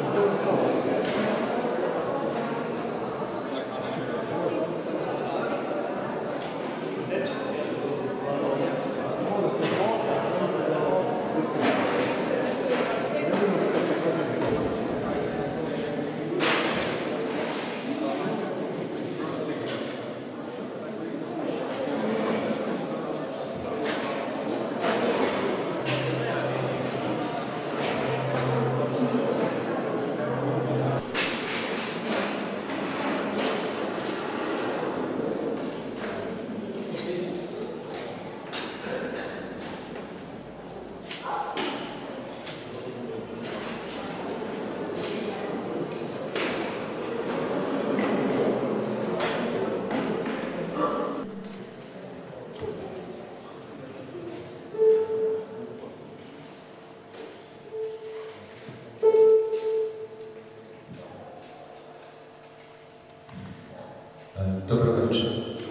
Dobro večer.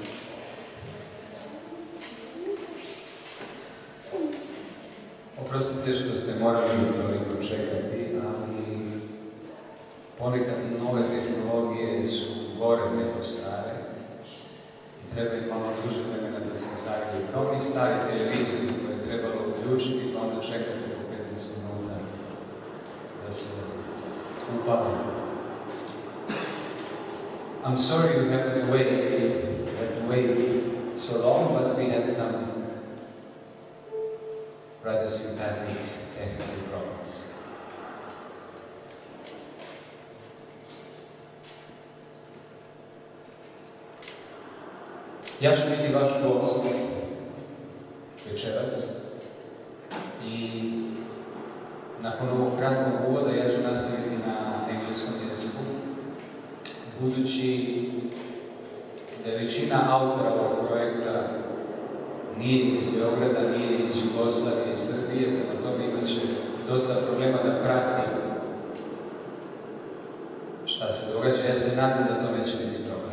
Oprostite što ste morali toliko čekati, ali ponekad nove tehnologije su gore nego stare i treba im malo duže vremena da se zagriju. Kao i stari televizori koje je trebalo uključiti pa onda čekati po 15 minuta da se upali. I'm sorry you have to wait so long, but we had some rather sympathetic technical problems. Ja ću biti vaš gost večeras i nakon ovog kratkog uvoda ja ću nastaviti na engleskom jeziku. Budući da je većina autora ovog projekta nije iz Beograda, nije iz Jugoslavije, iz Srbije, prema tome imat će dosta problema da prati šta se događa. Ja se nadam da to neće biti problem.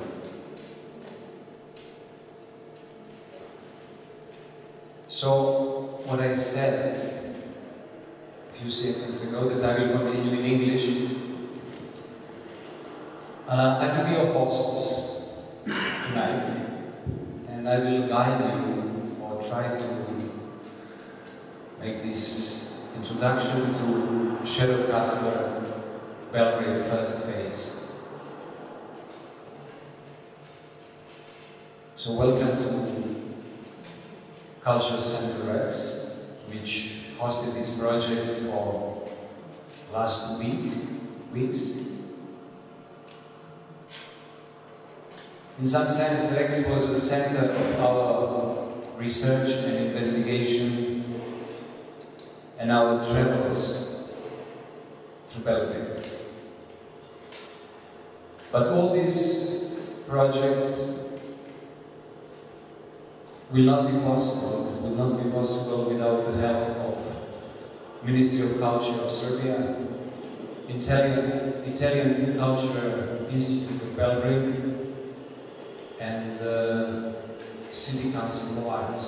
So, what I said a few seconds ago, that I will continue in English. I will be your host tonight, and I will guide you, or try to make this introduction to Shadowcaster Belgrade first phase. So welcome to Cultural Center X, which hosted this project for last 2 weeks. In some sense, Rex was the center of our research and investigation and our travels through Belgrade. But all this project will not be possible without the help of Ministry of Culture of Serbia, Italian Cultural Institute of Belgrade, and City Council of Arts.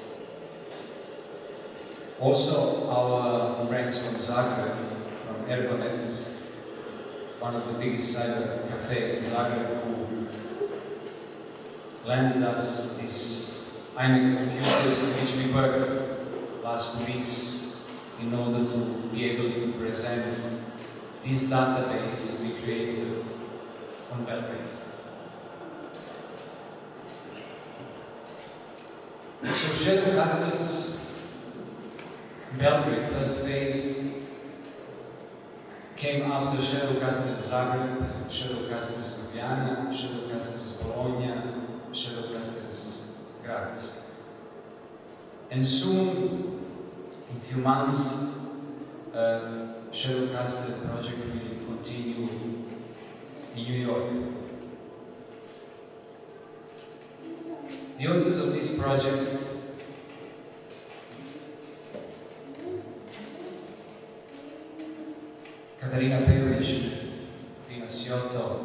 Also, our friends from Zagreb, from Ergonet, one of the biggest cyber cafe in Zagreb, who lended us this iMac computers on which we worked last 2 weeks in order to be able to present this database we created on Belgrade. So Shadowcasters Belgrade first phase came after Shadowcasters Zagreb, Shadowcasters Ljubljana, Shadowcasters Bologna, Shadowcasters Graz. And soon, in a few months, Shadowcaster project will continue in New York. The authors of this project Katarina Pejović, Dina Sioto,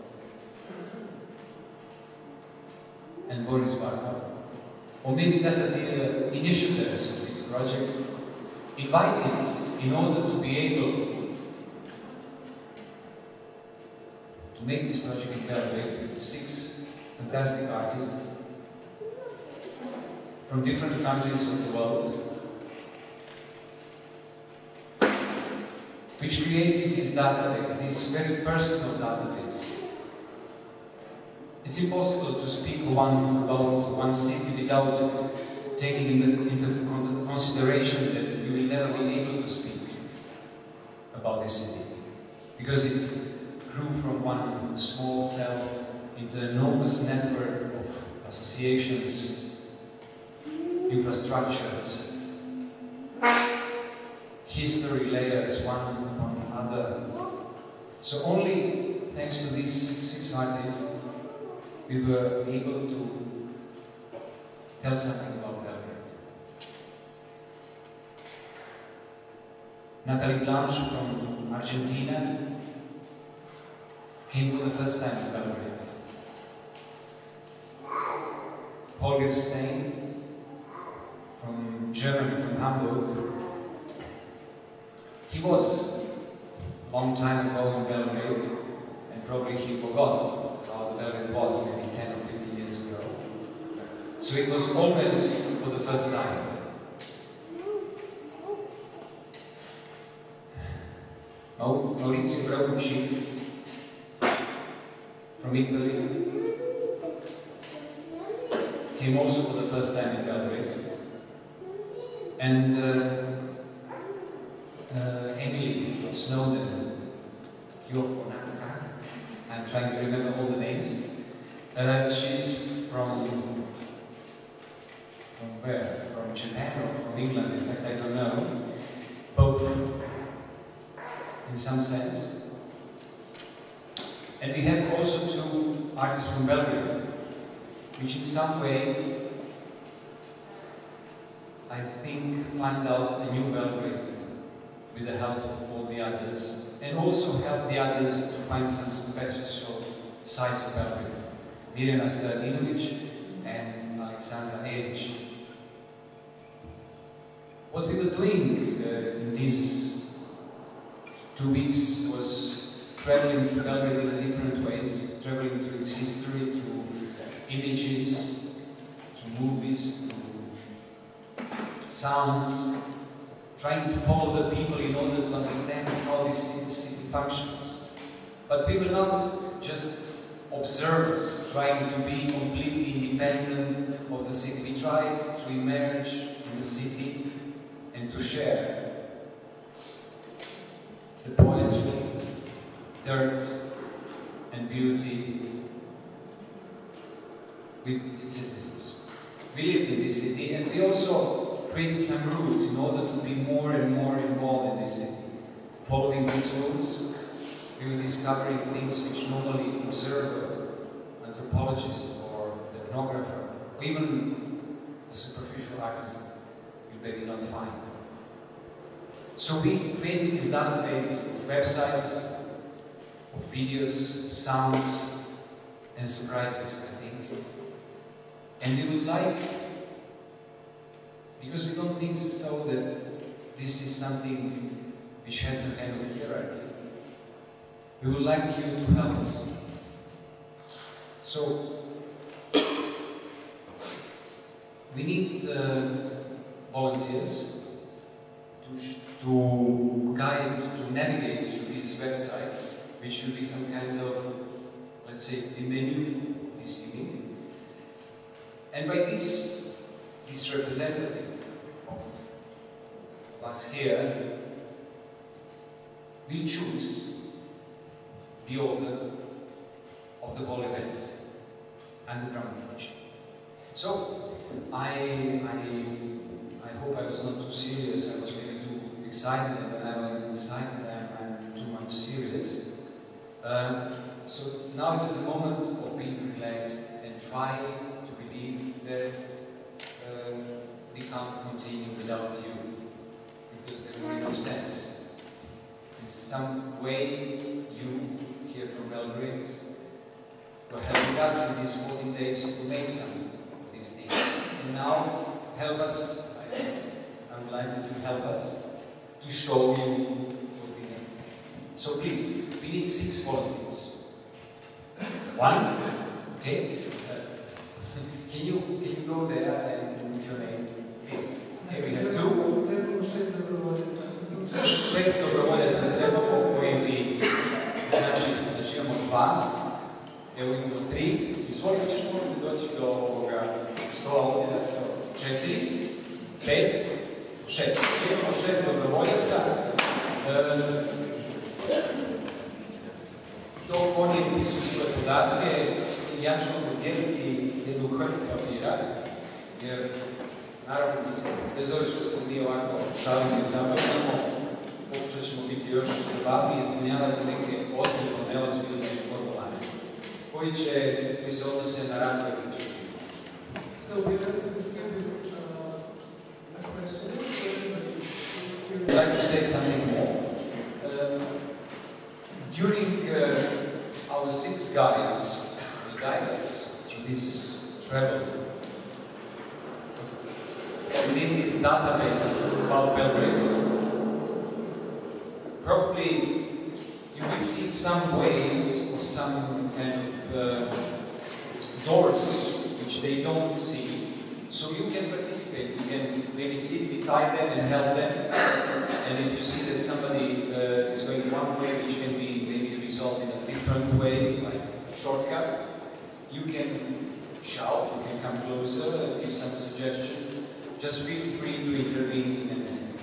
and Boris Varga, or maybe better the initiators of this project, invited in order to be able to make this project in Belgrade with 6 fantastic artists from different countries of the world, which created this database, this very personal database. It's impossible to speak about one city without taking into consideration that you will never be able to speak about this city, because it grew from one small cell into an enormous network of associations, infrastructures, history layers, one upon another. So only thanks to these 6 artists, we were able to tell something about Belgrade. Natalie Blanche from Argentina came for the first time to Belgrade. Holger Stein from Germany, from Hamburg. He was a long time ago in Belgrade, and probably he forgot how Belgrade was maybe 10 or 15 years ago. So it was always for the first time. Maurizio Bracucci from Italy came also for the first time in Belgrade. And Emily Snowden, I'm trying to remember all the names. She's from where? From Japan or from England? In fact, I don't know. Both, in some sense. And we have also 2 artists from Belgrade, which in some way, I think, find out a new Belgrade with the help of all the others, and also help the others to find some special sides of Belgrade. Mirjana Stojadinovic and Alexandra Eric. What we were doing in these 2 weeks was traveling through Belgrade in different ways, traveling through its history, through images, to movies, to sounds, trying to follow the people in order to understand how this city functions. But we were not just observers, trying to be completely independent of the city. We tried to emerge in the city and to share the poetry, dirt, and beauty with its citizens. We lived in this city, and we also created some rules in order to be more and more involved in this city. Following these rules, we were discovering things which normally an observer, anthropologist, or ethnographer, or even a superficial artist will maybe not find. So we created this database of websites, of videos, sounds, and surprises, I think. And we would like, because we don't think so that this is something which has a kind of hierarchy, we would like you to help us. So, we need volunteers to guide, to navigate through this website, which should be some kind of, let's say, the menu this evening. And by this representative of us here will choose the order of the whole event and the dramaturgy. So, I hope I was not too serious, I was maybe too excited, and when I'm excited I'm too much serious. So now it's the moment of being relaxed and try to believe that we can't continue without you, because there will be no sense. In some way, you here from Belgrade were helping us in these 14 days to make some of these things. And now, help us, I'm glad that you help us to show you what we need. So please, we need 6 volunteers. One? Okay. Can you go there and with your name, please? Okay, we have two. Šest dobrovoljaca trebamo koji bi, znači imamo dva, evo imamo tri. Izvoli, ćeš morati doći do ovoga stola ovdje, četiri, pet, šest. Imamo šest dobrovoljaca. Dok oni pisu svoje podatke, ja ću podijeliti jednu hrpu papira, jer naravno, bez ove što se mi ovako šalimo i zabavljamo, pokušat ćemo biti još zabavniji i ispunjavati neke ozbiljno, neozbiljne formulare, koji se odnose na rad koji će biti. So we have to distribute a question. I'd like to say something more. During our 6 guides, who guide us through this travel, within this database about Belgrade, probably you will see some ways or some kind of doors which they don't see. So you can participate, you can maybe sit beside them and help them. And if you see that somebody is going one way which can be maybe resolved in a different way, like a shortcut, you can shout, you can come closer, give some suggestion. Just feel free to intervene in any sense.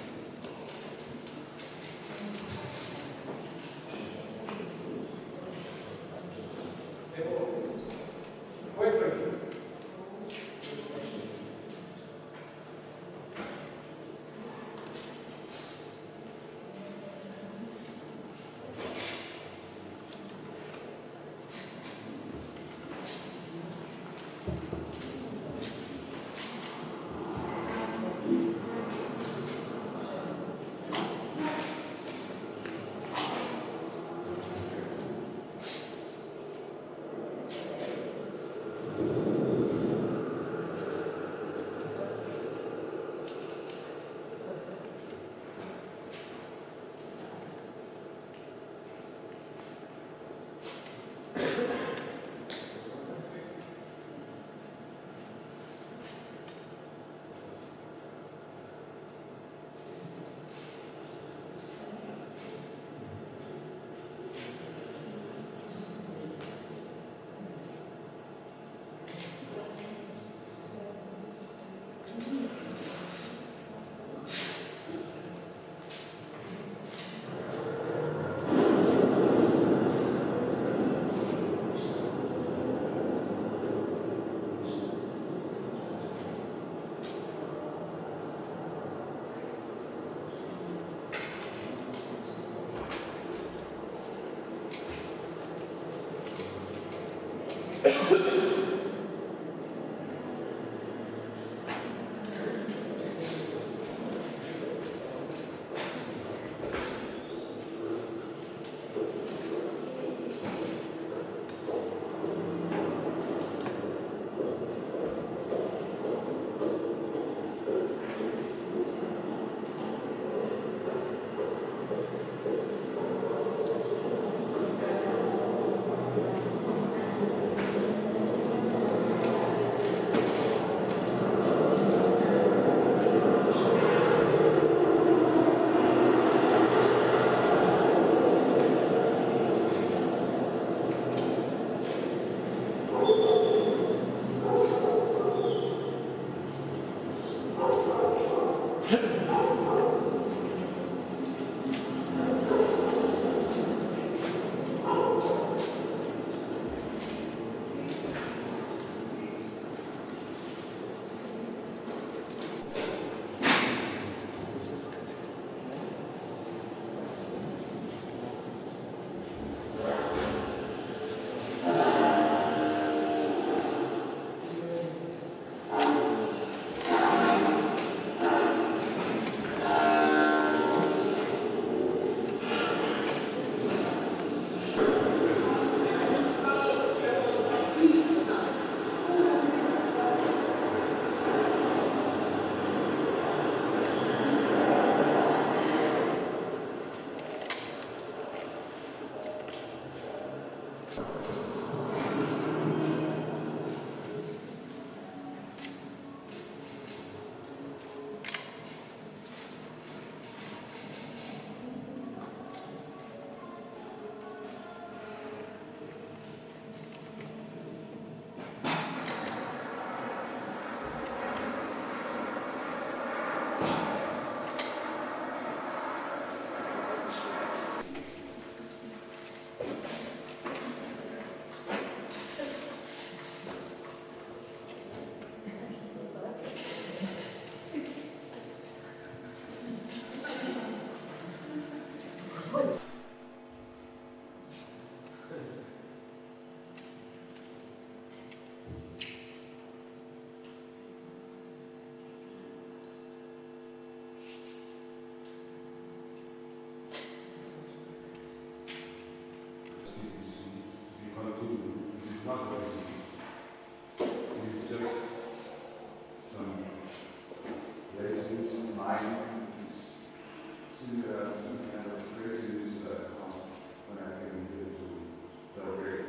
is not very simple. It is just some laziness, mind, some kind of craziness that comes when I came here to Belgrade.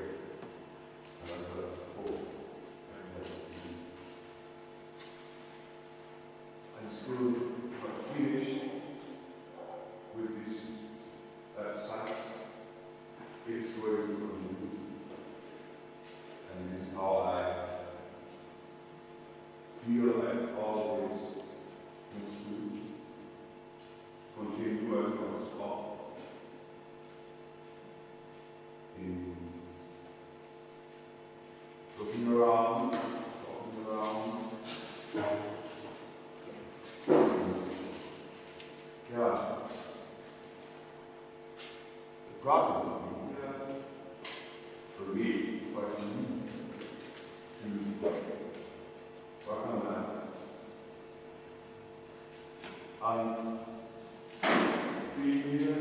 I'm still not finished with this site. It's going to continue. And this is how I feel I always need to continue and not stop in looking around, talking around. Yeah. The problem for me is quite unique to work on that. I'm being here,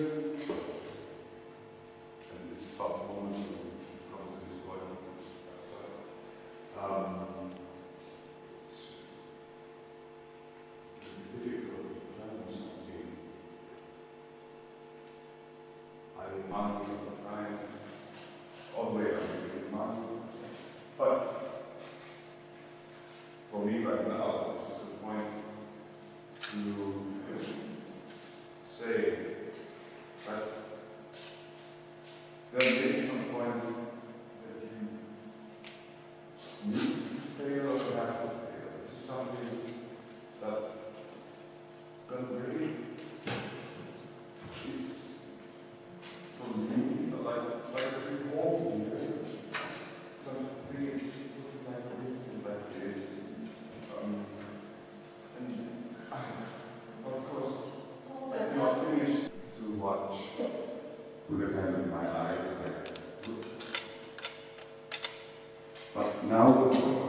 and this is past moment to come to this point. It's difficult to plan something. I want to try always in mind. But for me right now, it's the point to say that there may be some point that you need to fail or have to fail. This is something that really is for me like a home here. Something is like this and like this. And of course, I'm not finished to watch with a kind of my eyes like, but now it's over.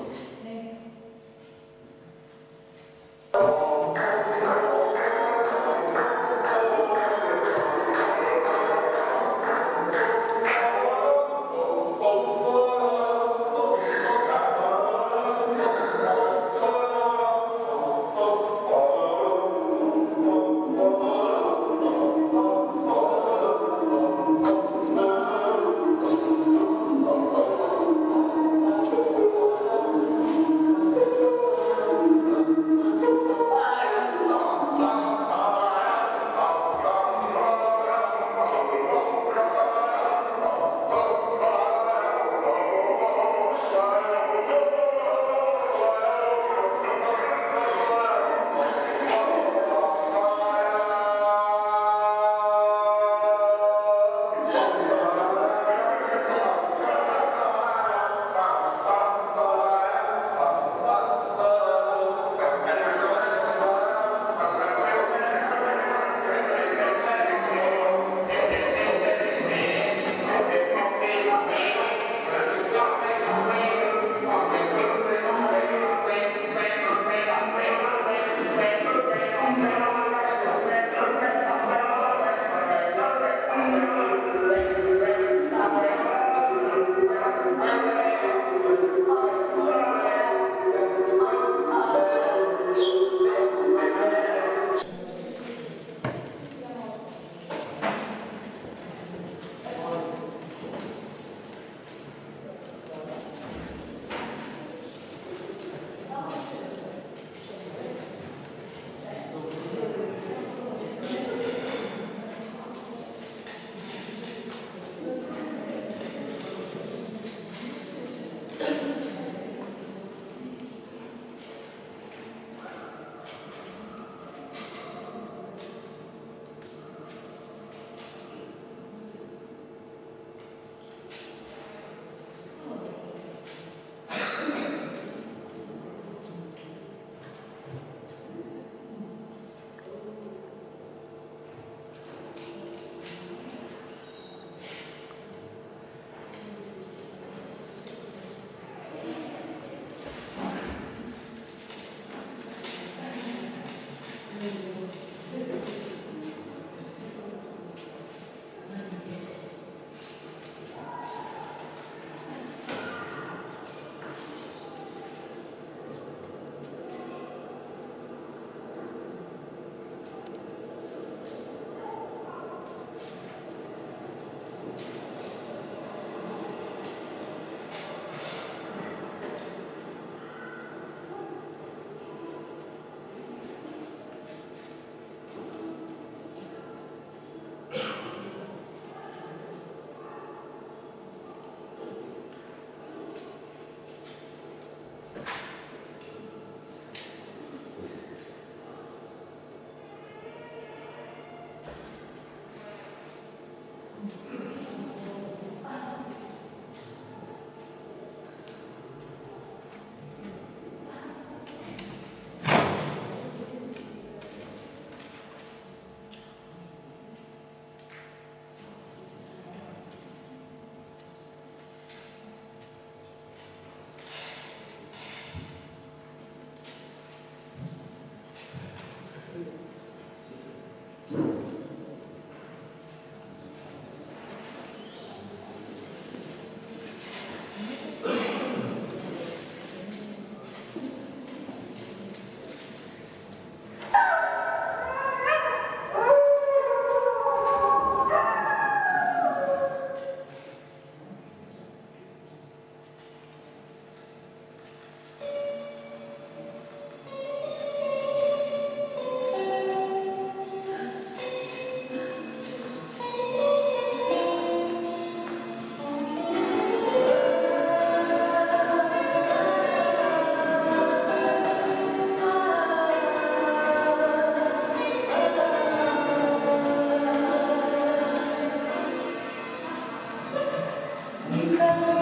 Thank you.